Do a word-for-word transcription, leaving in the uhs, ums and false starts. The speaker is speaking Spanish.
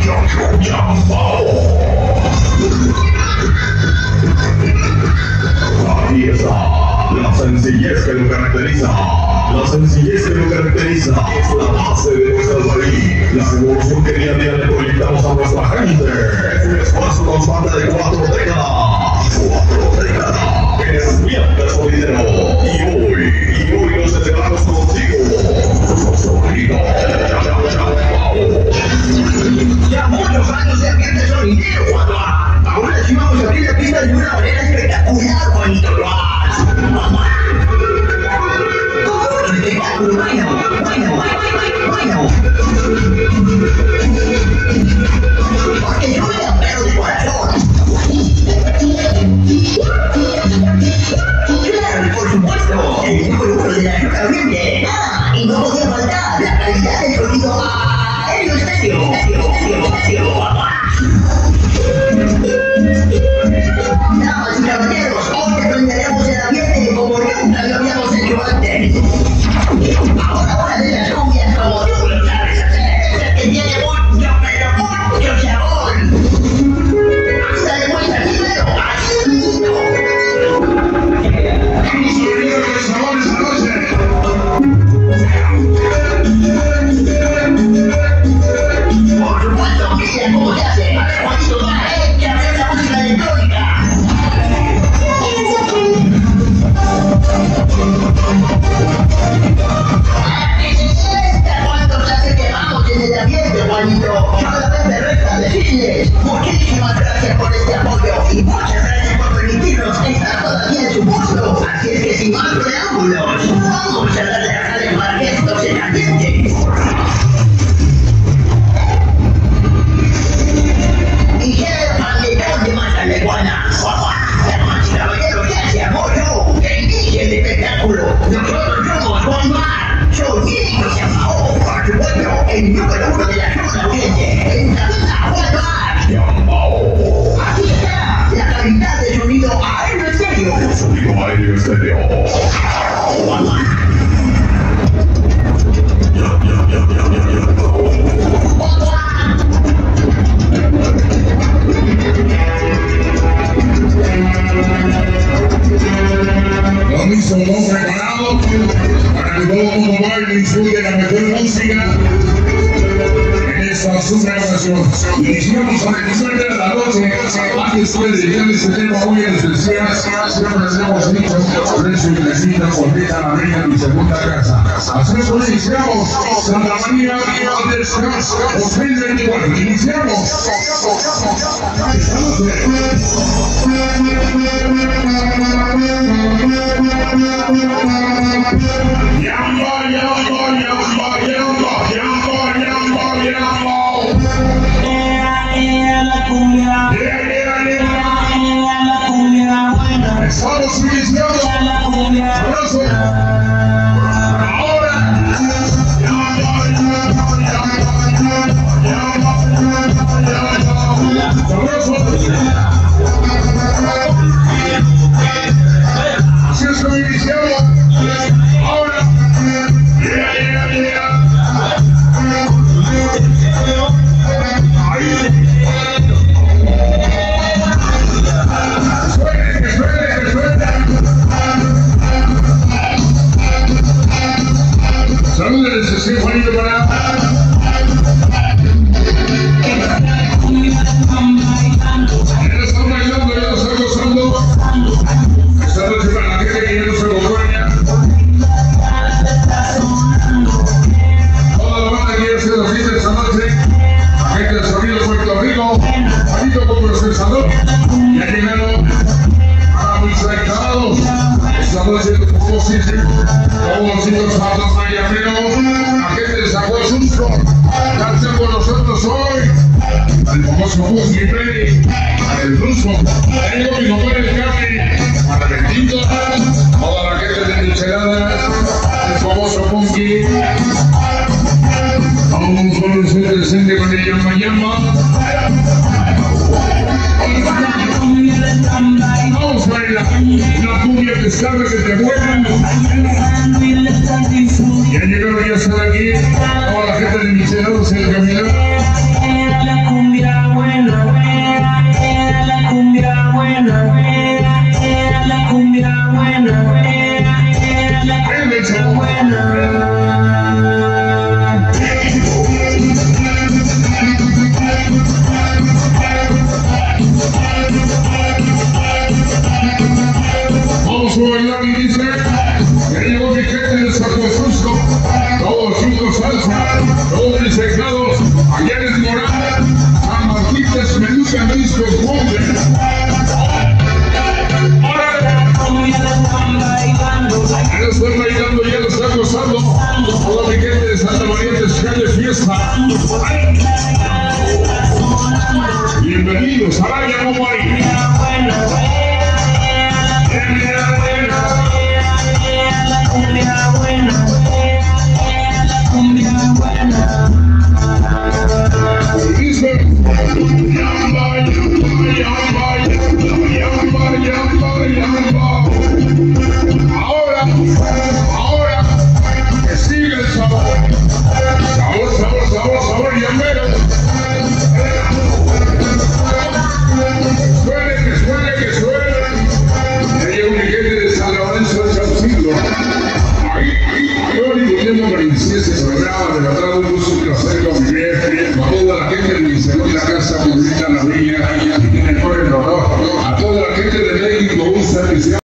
Aquí está la sencillez que lo caracteriza. La sencillez que lo caracteriza es la base de nuestra país. La revolución que día a día le proyectamos a nuestra gente. Es un esfuerzo constante de cuatro décadas. Cuatro décadas. Es mientras solidero. Y hoy, y hoy nos celebramos contigo. Sonido. Ya muchos años de ambiente sonidero, Guatua. Ahora sí vamos a abrir la pista de una manera espectacular, Juanito Roas. Espectáculo, bueno, bueno, bueno. Porque yo me apero de corazón. Claro, por supuesto, el número uno de la roca verde. Ah, y no podía faltar la calidad del sonido aéreo estéreo. Damas y caballeros, hoy te prenderemos el ambiente como nunca lo habíamos hecho antes. Ahora, ahora de las cumbias como tú lo sabes hacer, que tiene mucho, pero mucho sabor. Hasta de buen salidero, así no. Vamos a venir con el sabor esta noche. Por supuesto, mira cómo se hace. Juanito, va, que abre la música electrónica. ¿Cuántos hace que vamos en el ambiente, Juanito? Solamente resta decirles muchísimas gracias por este apoyo y muchas gracias por permitirnos estar todavía en su gusto. Así es que sin más preámbulos, vamos a darle a Jale para que esto se caliente. Y queda panetón de masa leguana. Damas y caballeros, ya se armó yo. Que inicie el espectáculo. Nosotros somos Juan Mar. Sonido llamado. Por supuesto, el número uno de la zona oriente. En cabina, Juan Mar. Llamado. Aquí está la calidad de sonido aéreo estéreo. Sonido aéreo estéreo. Juan Mar. Lo mismo, vamos preparados para que todo el mundo baile y disfrute la mejor música en esta subgrabación. Iniciamos a las nueve de la noche. Antes de dedicar este tema muy especial, siempre hacemos dicho, preso y crecida, completa la reina mi segunda casa. Así es como iniciamos Santa María Andrés dos mil veinticuatro. Iniciamos. Yamba, yamba, yamba, yamba, yamba, yamba, yamba. Ea la cumbia, Yeah, yeah, yeah. ea la cumbia buena, Estamos iniciando. ea la cumbia. Abrazo. Ahora. Yamba, yamba, yamba, yamba, yamba. Abrazo. Así es como iniciamos. Ahora. Yeah, yeah, yeah. Ahí. Suene, suene, suene. Saludos, estoy Juanito para. Ya están bailando, ya están gozando. Esta noche para la gente que ya no se acompaña. Toda la banda que ya se nos dice esta noche. La gente del sonido de Puerto Rico. Juanito como procesador. Ya llegaron a muy seleccionados. Esta noche como siempre. Todos los hijos patos mayameros. La gente de San Juan Susto. Cantan con nosotros hoy. El famoso Punky Play. El ruso. Tengo mi compadre el Cami. Para Bendito. Toda la gente de Michelada. El famoso Punky. Vamos con el ser presente con el Yamba Yamba. Vamos a bailar una cumbia que sabe que te vuelven. Ya llegaron, ya están aquí toda la gente de Michelados en el camino. felicidades.